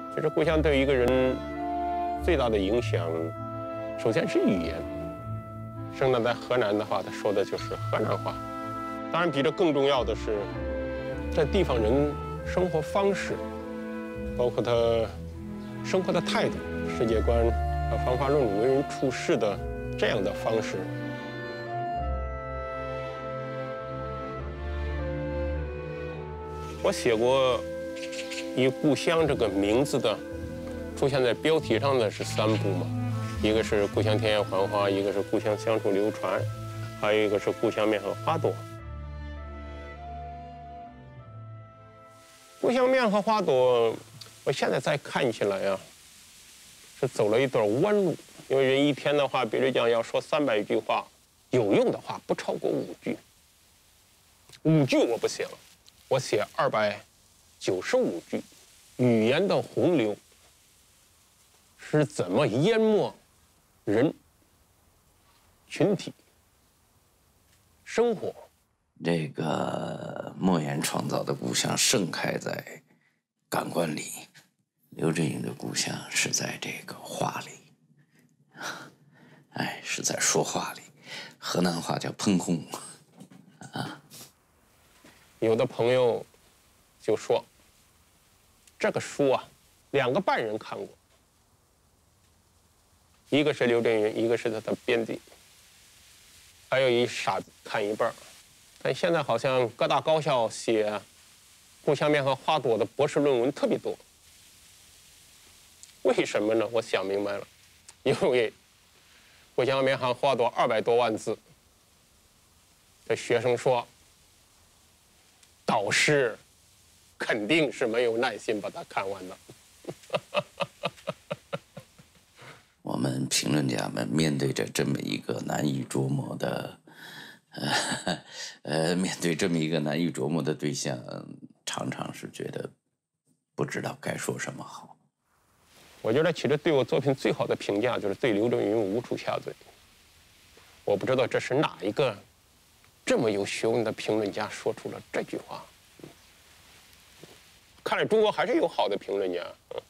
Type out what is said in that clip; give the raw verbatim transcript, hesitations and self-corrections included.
其实故乡对一个人最大的影响，首先是语言。生长在河南的话，他说的就是河南话。当然，比这更重要的是，这地方人生活方式，包括他生活的态度、世界观和方法论、为人处事的这样的方式。我写过以故乡这个名字的，出现在标题上的是三部嘛，一个是故乡田野繁花，一个是故乡乡土流传，还有一个是故乡面和花朵。故乡面和花朵，我现在再看起来啊，是走了一段弯路。因为人一天的话，比如讲要说三百句话，有用的话不超过五句。五句我不写了，我写二百九十五句。语言的洪流是怎么淹没人、群体、生活？ 这个莫言创造的故乡盛开在感官里，刘震云的故乡是在这个话里，哎，是在说话里。河南话叫喷空啊。 有的朋友就说，这个书啊，两个半人看过，一个是刘震云，一个是他的编辑，还有一傻子看一半。但现在好像各大高校写故乡面和花朵的博士论文特别多，为什么呢？我想明白了，因为故乡面和花朵二百多万字，这学生说，导师肯定是没有耐心把它看完的。 我们评论家们面对着这么一个难以琢磨的。呃呃，面对这么一个难以琢磨的对象，常常是觉得不知道该说什么好。 我觉得其实对我作品最好的评价就是对刘震云无处下嘴。我不知道这是哪一个这么有学问的评论家说出了这句话。看来中国还是有好的评论家。